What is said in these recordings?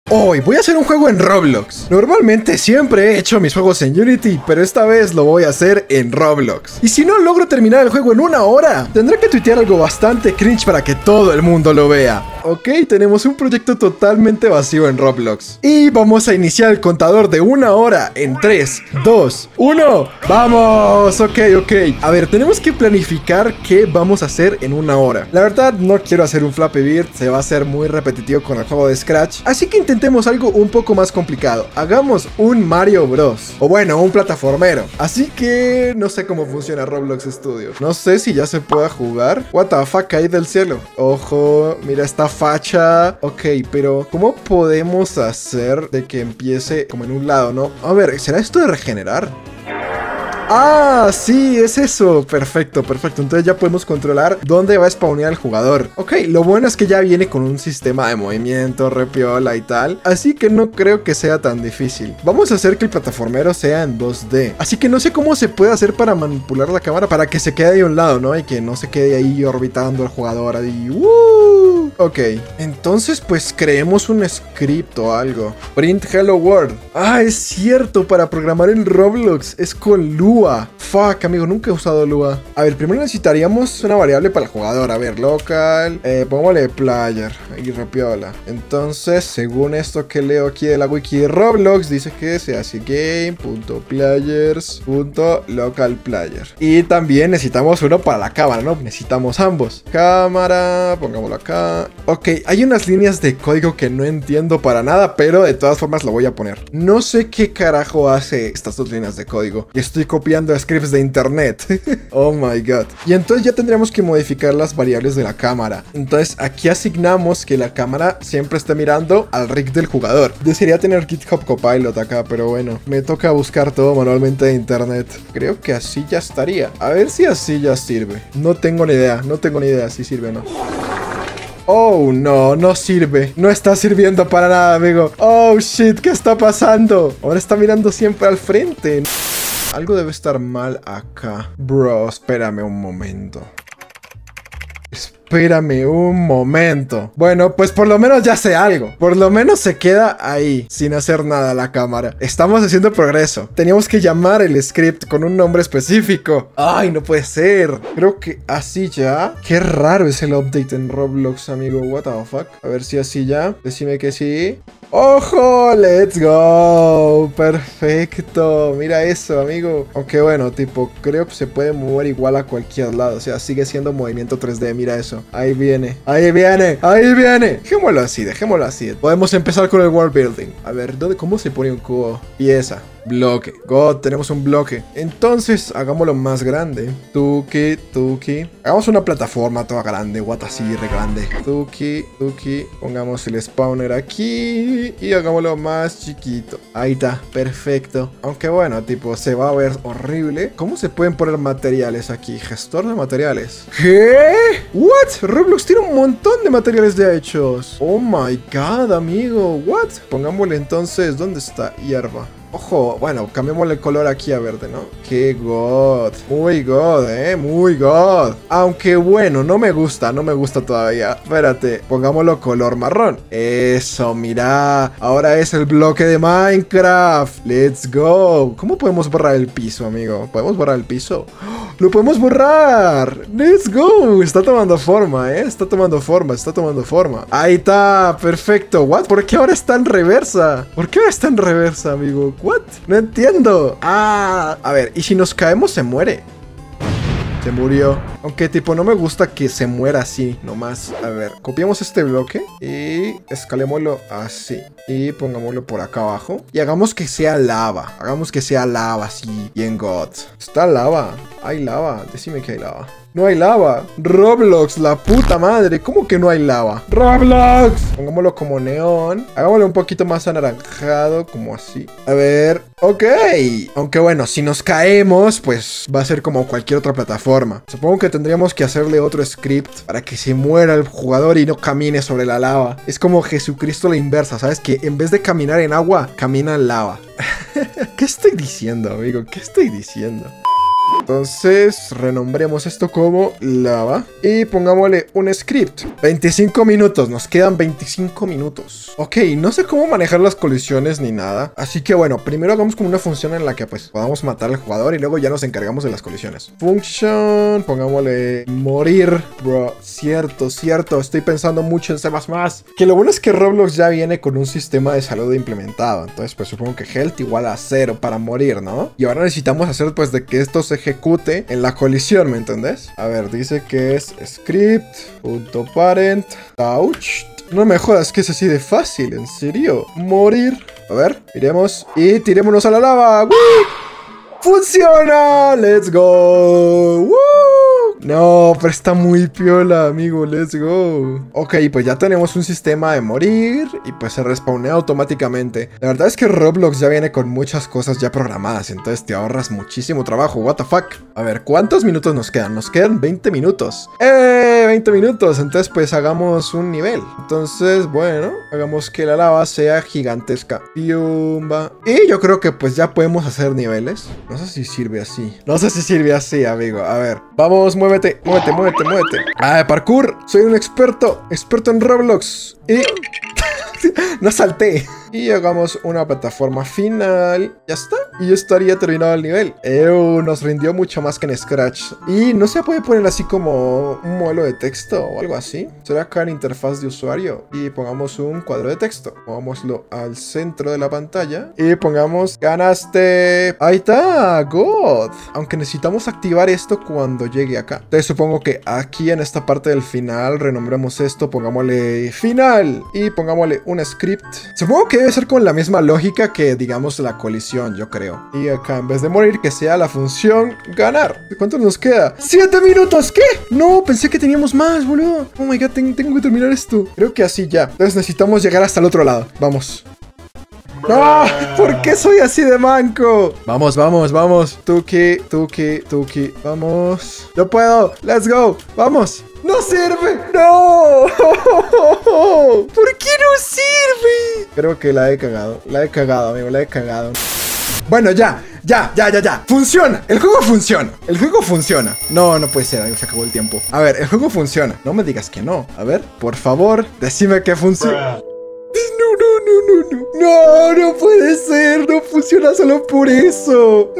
Hoy voy a hacer un juego en Roblox. Normalmente siempre he hecho mis juegos en Unity, pero esta vez lo voy a hacer en Roblox. Y si no logro terminar el juego en 1 hora, tendré que tuitear algo bastante cringe para que todo el mundo lo vea. Ok, tenemos un proyecto totalmente vacío en Roblox. Y vamos a iniciar el contador de 1 hora en 3, 2, 1. ¡Vamos! Ok. A ver, tenemos que planificar qué vamos a hacer en 1 hora. La verdad, no quiero hacer un Flappy Bird, se va a hacer muy repetitivo con el juego de Scratch. Así que intentemos algo un poco más complicado. Hagamos un Mario Bros. O bueno, un plataformero. Así que no sé cómo funciona Roblox Studio. No sé si ya se pueda jugar. What the fuck, caí del cielo. Ojo, mira esta facha. Ok, pero ¿cómo podemos hacer de que empiece como en un lado, no? A ver, ¿será esto de regenerar? Ah, sí, es eso. Perfecto. Entonces ya podemos controlar dónde va a spawnear el jugador. Ok, lo bueno es que ya viene con un sistema de movimiento, repiola y tal. Así que no creo que sea tan difícil. Vamos a hacer que el plataformero sea en 2D. Así que no sé cómo se puede hacer para manipular la cámara para que se quede ahí a un lado, ¿no? Y que no se quede ahí orbitando el jugador ahí. Ok, entonces pues creemos un script o algo. Print hello world. Ah, es cierto, para programar en Roblox es con Lua. Fuck, amigo, nunca he usado Lua. A ver, primero necesitaríamos una variable para el jugador. A ver, local, pongámosle player y repiola. Entonces, según esto que leo aquí de la wiki de Roblox, dice que se hace game.players.localplayer. Y también necesitamos uno para la cámara, ¿no? Necesitamos ambos. Cámara, pongámoslo acá. Ok, hay unas líneas de código que no entiendo para nada, pero de todas formas lo voy a poner. No sé qué carajo hace estas dos líneas de código. Y estoy copiando scripts de internet. Oh my god. Y entonces ya tendríamos que modificar las variables de la cámara. Entonces aquí asignamos que la cámara siempre esté mirando al rig del jugador. Desearía tener GitHub Copilot acá, pero bueno, me toca buscar todo manualmente de internet. Creo que así ya estaría. A ver si así ya sirve. No tengo ni idea si sirve o no. Oh, no sirve. No está sirviendo para nada, amigo. Oh, shit, ¿qué está pasando? Ahora está mirando siempre al frente. Algo debe estar mal acá. Bro, espérame un momento. Bueno, pues por lo menos ya sé algo. Por lo menos se queda ahí, sin hacer nada la cámara. Estamos haciendo progreso. Teníamos que llamar el script con un nombre específico. Ay, no puede ser. Creo que así ya. Qué raro es el update en Roblox, amigo. What the fuck. A ver si así ya. Decime que sí. ¡Ojo! ¡Let's go! Perfecto. Mira eso, amigo. Aunque bueno, tipo, creo que se puede mover igual a cualquier lado. O sea, sigue siendo movimiento 3D. Mira eso. Ahí viene. Dejémoslo así. Podemos empezar con el world building. A ver, ¿cómo se pone un cubo? Pieza. Bloque. God, tenemos un bloque. Entonces, hagámoslo más grande. Tuki. Hagamos una plataforma toda grande. What, así, re grande. Tuki. Pongamos el spawner aquí. Y hagámoslo más chiquito. Ahí está, perfecto. Aunque bueno, tipo, se va a ver horrible. ¿Cómo se pueden poner materiales aquí? Gestor de materiales. ¿Qué? What? Roblox tiene un montón de materiales de hechos. Oh my god, amigo. What? Pongámosle entonces, ¿dónde está? Hierba. Ojo, bueno, cambiémosle el color aquí a verde, ¿no? ¡Qué god! Muy god. Aunque bueno, no me gusta todavía. Espérate, pongámoslo color marrón. Eso, mira. Ahora es el bloque de Minecraft. Let's go. ¿Cómo podemos borrar el piso, amigo? ¿Podemos borrar el piso? ¡Oh! ¡Lo podemos borrar! ¡Let's go! Está tomando forma, Está tomando forma. Ahí está, perfecto. ¿What? ¿Por qué ahora está en reversa? Amigo? ¿What? No entiendo. Ah, a ver, ¿y si nos caemos se muere? Se murió. Aunque tipo no me gusta que se muera así nomás. A ver, copiamos este bloque y escalémoslo así. Y pongámoslo por acá abajo. Y hagamos que sea lava. Así. Bien god. Está lava. Hay lava. Decime que hay lava. No hay lava. Roblox, la puta madre. ¿Cómo que no hay lava? Roblox. Pongámoslo como neón. Hagámoslo un poquito más anaranjado, como así. A ver. Ok. Aunque bueno, si nos caemos, pues va a ser como cualquier otra plataforma. Supongo que tendríamos que hacerle otro script para que se muera el jugador y no camine sobre la lava. Es como Jesucristo a la inversa, ¿sabes? Que en vez de caminar en agua, camina en lava. ¿Qué estoy diciendo, amigo? Entonces, renombremos esto como lava y pongámosle un script. 25 minutos, nos quedan 25 minutos. Ok, no sé cómo manejar las colisiones ni nada. Así que bueno, primero hagamos como una función en la que pues podamos matar al jugador y luego ya nos encargamos de las colisiones. Function, pongámosle morir. Bro, cierto, estoy pensando mucho en C++. Que lo bueno es que Roblox ya viene con un sistema de salud implementado. Entonces pues supongo que health igual a 0 para morir, ¿no? Y ahora necesitamos hacer pues de que esto se ejecute en la colisión, ¿me entendés? A ver, dice que es script.parent touch. No me jodas que es así de fácil, en serio. Morir. A ver, miremos y tirémonos a la lava. ¡Woo! ¡Funciona! ¡Let's go! ¡Woo! No, pero está muy piola, amigo. Let's go. Ok, pues ya tenemos un sistema de morir y pues se respawnea automáticamente. La verdad es que Roblox ya viene con muchas cosas ya programadas, entonces te ahorras muchísimo trabajo. What the fuck. A ver, ¿cuántos minutos nos quedan? Nos quedan 20 minutos. 20 minutos. Entonces pues hagamos un nivel. Entonces, bueno, hagamos que la lava sea gigantesca. Piumba. Y yo creo que pues ya podemos hacer niveles. No sé si sirve así. No sé si sirve así, amigo. A ver, vamos, muévete. Ah, parkour. Soy un experto en Roblox. Y... no salté. Y hagamos una plataforma final. Ya está. Y ya estaría terminado el nivel. Nos rindió mucho más que en Scratch. Y no se puede poner así como un modelo de texto o algo así. Será acá en interfaz de usuario. Y pongamos un cuadro de texto. Pongámoslo al centro de la pantalla. Y pongamos ganaste. Ahí está. God. Aunque necesitamos activar esto cuando llegue acá. Entonces supongo que aquí en esta parte del final renombremos esto. Pongámosle final. Y pongámosle un script. Supongo que debe ser con la misma lógica que digamos la colisión, yo creo. Y acá en vez de morir que sea la función ganar. ¿Cuánto nos queda? ¡7 minutos! ¿Qué? No, pensé que teníamos más, boludo. Oh my god, tengo que terminar esto. Creo que así ya. Entonces necesitamos llegar hasta el otro lado. Vamos. ¡No! ¿Por qué soy así de manco? Vamos. Tuki. Vamos. Yo puedo. Let's go. Vamos. ¡No sirve! ¡No! ¿Por qué no sirve? Creo que la he cagado. Amigo. La he cagado. Bueno, ya. Funciona. El juego funciona. No puede ser, amigo. Se acabó el tiempo. A ver, el juego funciona. No me digas que no. A ver, por favor, decime que funciona. No puede ser. No funciona solo por eso.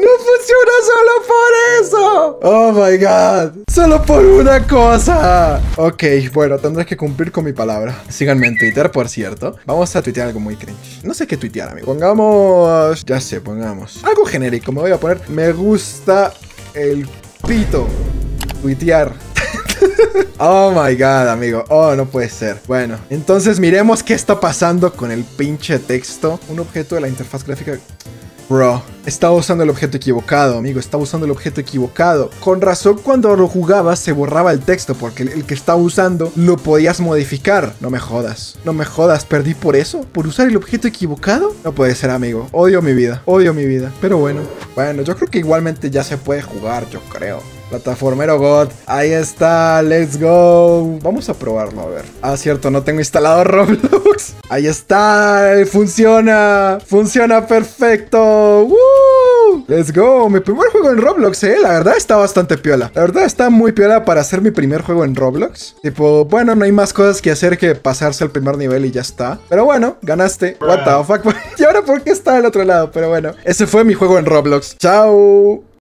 Oh my god. Solo por una cosa. Ok, bueno, tendré que cumplir con mi palabra. Síganme en Twitter, por cierto. Vamos a tuitear algo muy cringe. No sé qué tuitear, amigo. Pongamos... ya sé, pongamos algo genérico. Me voy a poner me gusta el pito. Tuitear. Oh my god, amigo. Oh, no puede ser. Bueno, entonces miremos qué está pasando con el pinche texto. Un objeto de la interfaz gráfica. Bro, estaba usando el objeto equivocado, amigo. Estaba usando el objeto equivocado. Con razón, cuando lo jugabas se borraba el texto, porque el que estaba usando lo podías modificar. No me jodas. ¿Perdí por eso? ¿Por usar el objeto equivocado? No puede ser, amigo. Odio mi vida. Pero bueno, yo creo que igualmente ya se puede jugar, yo creo. Plataformero God. Ahí está. Let's go. Vamos a probarlo, a ver. Ah, cierto, no tengo instalado Roblox. Ahí está. Funciona perfecto. ¡Woo! Let's go. Mi primer juego en Roblox, la verdad está bastante piola. La verdad está muy piola para hacer mi primer juego en Roblox. Tipo, bueno, no hay más cosas que hacer que pasarse el primer nivel y ya está. Pero bueno, ganaste. What the fuck. Y ahora, ¿por qué está al otro lado? Pero bueno, ese fue mi juego en Roblox. Chao.